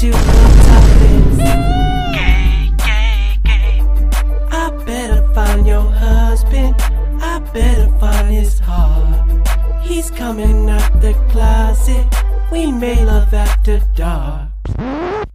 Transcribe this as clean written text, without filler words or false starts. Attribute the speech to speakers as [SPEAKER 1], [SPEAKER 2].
[SPEAKER 1] you on topless. Gay, gay, gay. I better find your husband. I better find his heart. He's coming out the closet. We may love after dark.